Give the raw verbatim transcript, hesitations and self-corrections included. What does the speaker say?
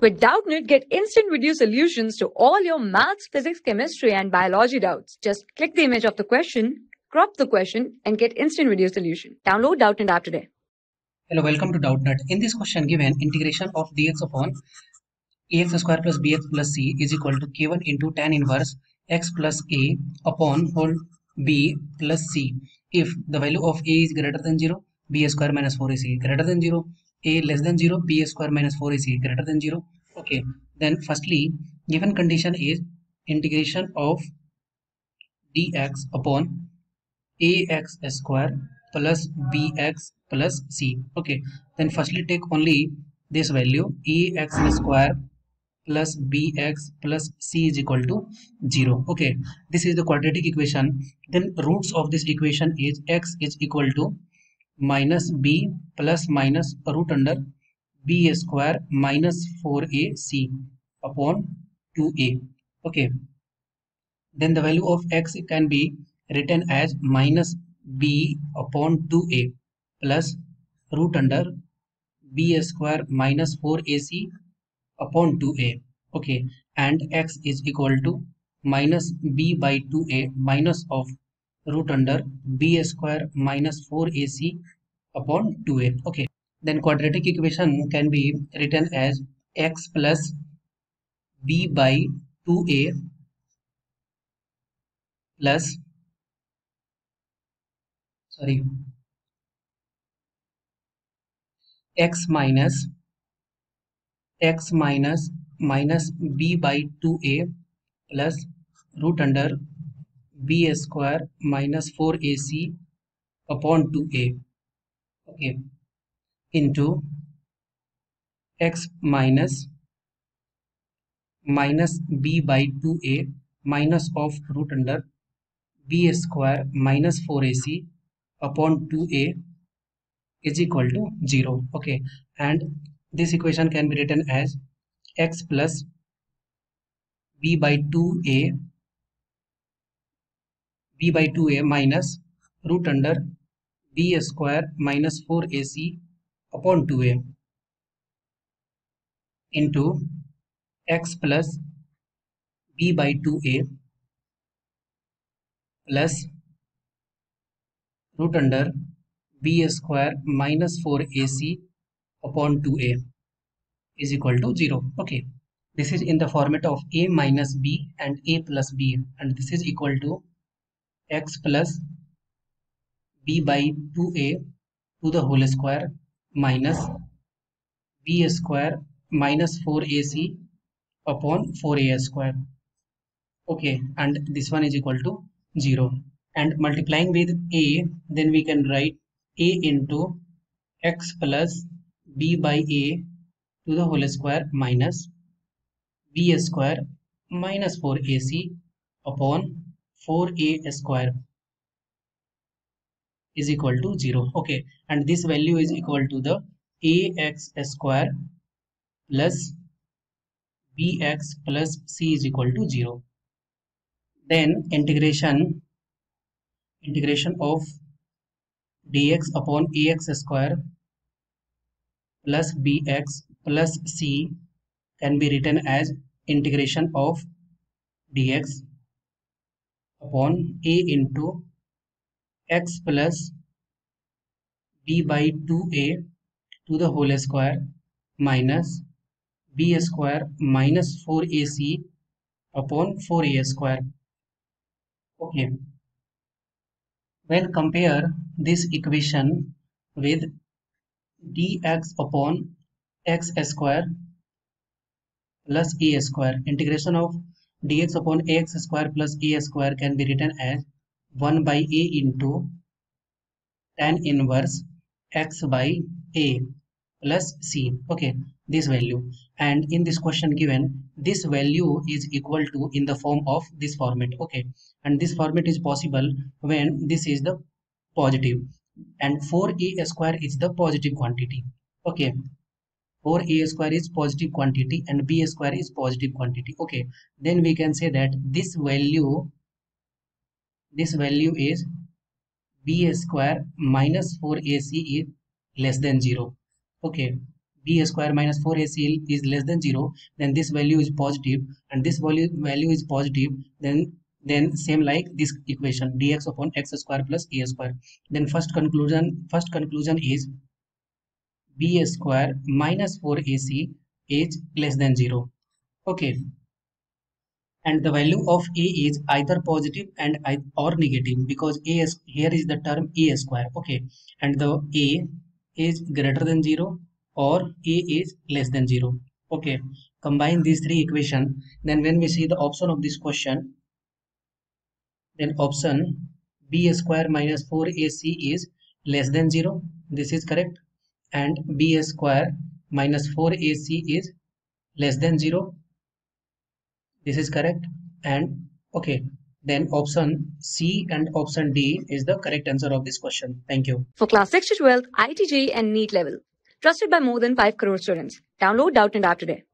With Doubtnut, get instant video solutions to all your maths, physics, chemistry, and biology doubts. Just click the image of the question, crop the question, and get instant video solution. Download Doubtnut app today. Hello, welcome to Doubtnut. In this question given, integration of dx upon ax square plus bx plus c is equal to k one into tan inverse x plus a upon whole b plus c. If the value of a is greater than zero, b square minus four ac greater than zero, a less than zero, b square minus four ac greater than zero. Okay, then firstly, given condition is integration of dx upon ax square plus bx plus c. Okay, then firstly take only this value ax square plus bx plus c is equal to zero. Okay, this is the quadratic equation. Then roots of this equation is x is equal to minus b plus minus root under b square minus four a c upon two a. Okay, then the value of x can be written as minus b upon two a plus root under b square minus four a c upon two a. Okay, and x is equal to minus b by two a minus of root under b square minus four a c upon two a. Okay, then quadratic equation can be written as x plus b by two a plus sorry x minus x minus minus b by two a plus root under b square minus four a c upon two a. Okay, into x minus minus b by two a minus of root under b square minus four a c upon two a is equal to zero. Okay, and this equation can be written as x plus b by two a b by two a minus root under b square minus four a c upon two a into x plus b by two a plus root under b square minus four a c upon two a is equal to zero. Okay, this is in the format of a minus b and a plus b, and this is equal to x plus b by two a to the whole square minus b square minus four a c upon four a square. Okay, and this one is equal to zero. And multiplying with a, then we can write a into x plus b by a to the whole square minus b square minus four a c upon four a square is equal to zero. Okay, and this value is equal to the ax square plus bx plus c is equal to zero. Then integration integration of dx upon ax square plus bx plus c can be written as integration of dx upon a into x plus b by two a to the whole square minus b square minus four a c upon four a square. Okay, when compare this equation with dx upon x square plus a square, integration of dx upon ax square plus a square can be written as one by a into tan inverse x by a plus c. Okay, this value, and in this question given, this value is equal to in the form of this format. Okay, and this format is possible when this is the positive and four a square is the positive quantity. Okay, four a square is positive quantity and b square is positive quantity. Okay, then we can say that this value this value is b square minus four a c is less than zero. Okay, b square minus four a c is less than zero, then this value is positive, and this value value is positive, then then same like this equation, dx upon x square plus a square. Then first conclusion first conclusion is b square minus four a c is less than zero. Okay, and the value of a is either positive and or negative, because a is here is the term a square. Okay, and the a is greater than zero or a is less than zero. Okay, combine these three equations, then when we see the option of this question, then option b square minus four a c is less than zero, this is correct, and b square minus four a c is less than zero, this is correct, and okay, then option C and option D is the correct answer of this question. Thank you. For class six to twelve, I I T J E E and NEET level. Trusted by more than five crore students. Download Doubtnut App today.